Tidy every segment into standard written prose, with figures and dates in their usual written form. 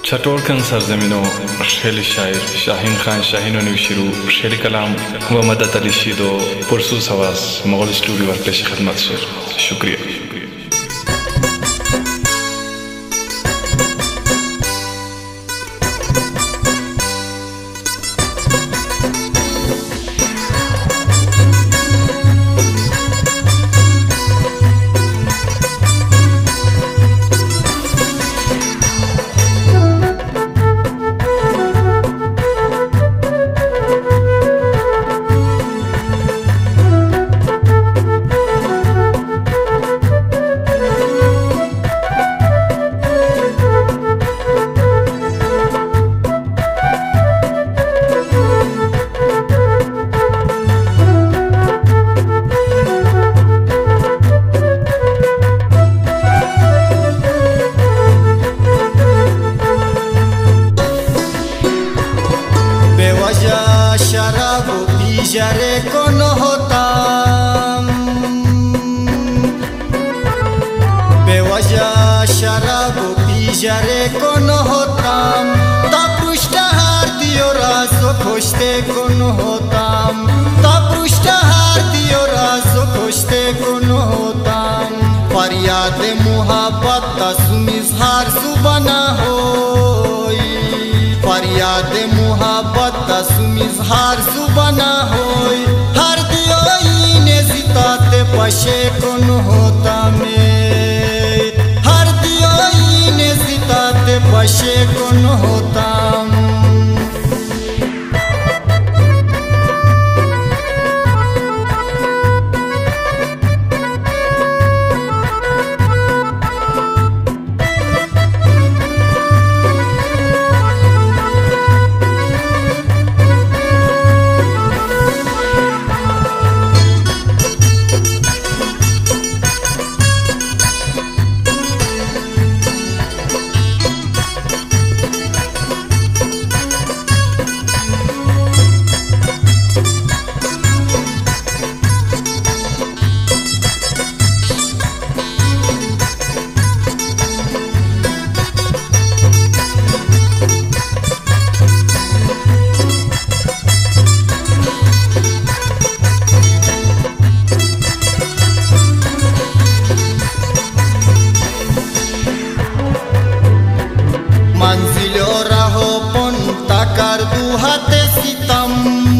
चटोड़कन सरजमीनों शेली शायर शाहीन खान शाहीनों निवशिरू शेली कलाम व मदद अली शीदो पुरसूस हवास मुगल स्टूडियो पर पेश खदमत शेर शुक्रिया। जरे कौन होताम बेवजह शराब पी जरे कौन होताम तपृष्ठहार दियो रासो खोजते कौन होताम तपृष्ठहार दियो रासो खोजते कौन होताम फरियाद मुहब्बत तस्मिज़हार सुबना होई फरियाद मुहब्बत तस्मिज़हार सुबना होई हर दियो इने जिताते पशे कौन होता में हर दियो इने जिताते पशे कौन होता मंजिलो रहो पन ताकार दुहाते सितम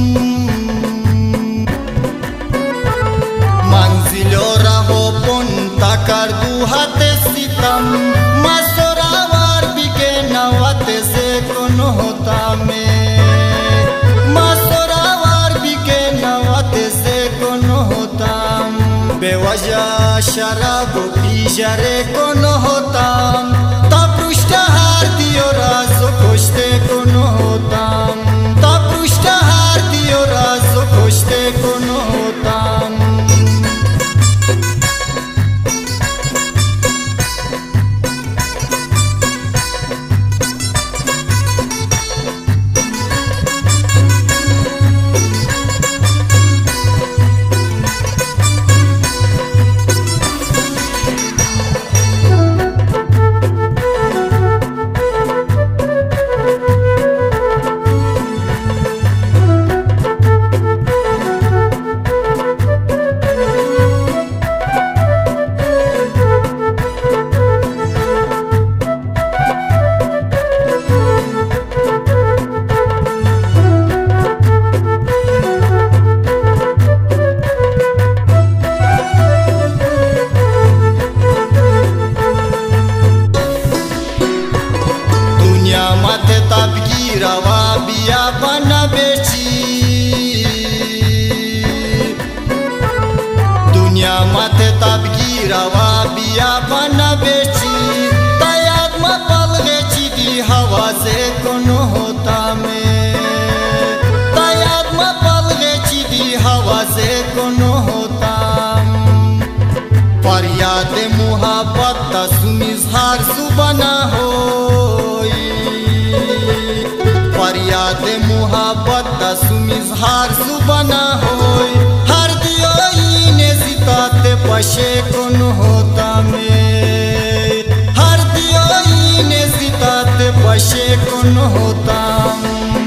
मंजिलो रहो पन ताकार दुहाते सितम मसोरावार बिके नवाते से कौन होता में मसोरावार बिके नवाते से कौन होता बेवजह शराब पी जरे कौन होता रासो खोजते कौन होताम तपृष्ठहार दियो रासो खोजते कौन होताम रवा बिया बना बेची दुनिया मत तबकी रवा बिया बना बेची तयाद में पल गेची दी हवा से कौन होता में तयाद में पल गेची दी हवा से कौन होता फरियाद मुहब्बत तस्मिज़हार सुबना होई फरियाद मुहब्बत तस्मिज़हार सुबना होई हर दियो इने जिताते पशे कौन होता में हर दियो इने जिताते पशे कौन होताम।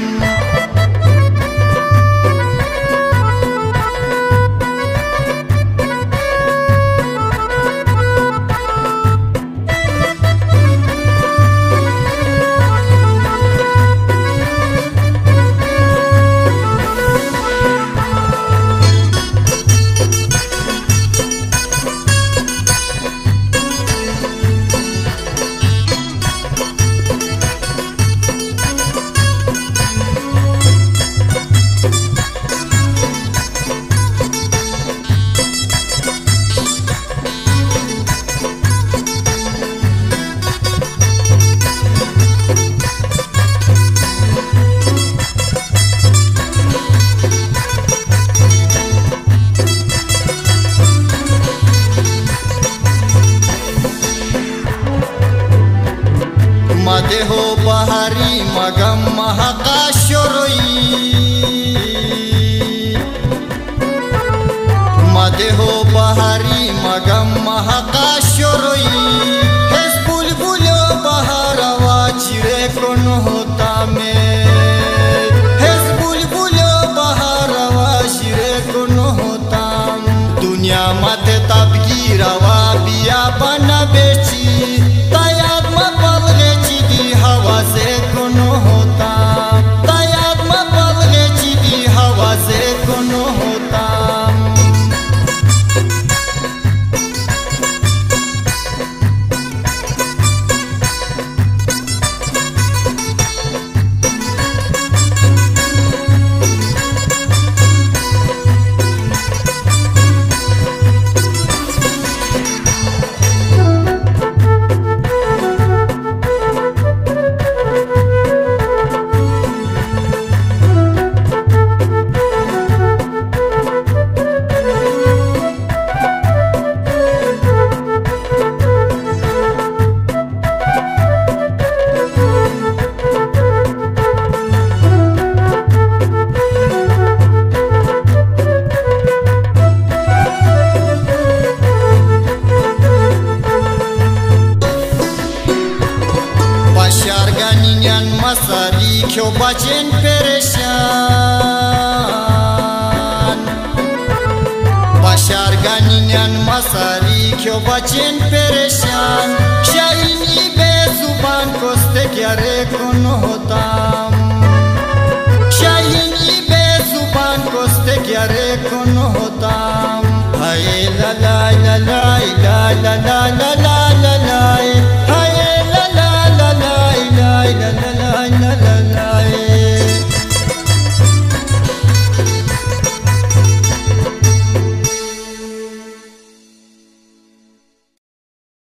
मदे हो बहारी मगम महाकाशोरोई, मदे हो बहारी मगम महाकाशोरोई। हेस बुलबुलो बहारवा चिरे कौन होता में, हेस बुलबुलो बहारवा चिरे कौन होता। दुनिया मते तबगी रवा बिया बना बेची, हवा से कौन होता। तयाद में पलगे चिदी हवा से कौन होता। Masari kyo bacen pereshan, bashar ganinyan masari kyo bacen pereshan. Shahini be zuban koste kyare kon hotam, shahini be zuban koste kyare kon hotam. Haye lala